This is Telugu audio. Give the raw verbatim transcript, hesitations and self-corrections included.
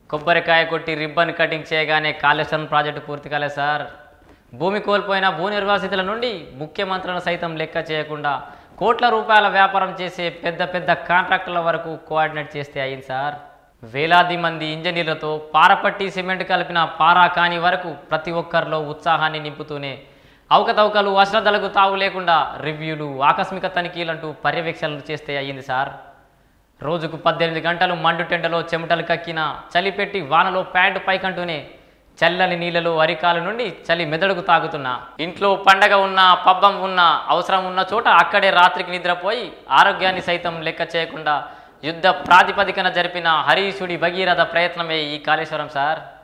కొబ్బరికాయ కొట్టి రిబ్బన్ కటింగ్ చేయగానే కాళేశ్వరం ప్రాజెక్టు పూర్తి కాలేదు సార్. భూమి కోల్పోయిన భూ నిర్వాసితుల నుండి ముఖ్యమంత్రులను సైతం లెక్క చేయకుండా కోట్ల రూపాయల వ్యాపారం చేసే పెద్ద పెద్ద కాంట్రాక్టుల వరకు కోఆర్డినేట్ చేస్తే అయింది సార్. వేలాది మంది ఇంజనీర్లతో పారపట్టి సిమెంట్ కలిపిన పారా కాని వరకు ప్రతి ఒక్కరిలో ఉత్సాహాన్ని నింపుతూనే అవకతవకలు అశ్రద్ధలకు తావు లేకుండా రివ్యూలు ఆకస్మిక తనిఖీలంటూ పర్యవేక్షణలు చేస్తే అయ్యింది సార్. రోజుకు పద్దెనిమిది గంటలు మండుటెండలో చెమటలు కక్కిన చలిపెట్టి వానలో ప్యాంటు పైకంటూనే చల్లని నీళ్ళలో అరికాల నుండి చలి మెదడుకు తాగుతున్నా, ఇంట్లో పండగ ఉన్న పబ్బం ఉన్న అవసరం ఉన్న చోట అక్కడే రాత్రికి నిద్రపోయి ఆరోగ్యాన్ని సైతం లెక్క చేయకుండా యుద్ధ ప్రాతిపదికన జరిపిన హరీషుడి భగీరథ ప్రయత్నమే ఈ కాళేశ్వరం సార్.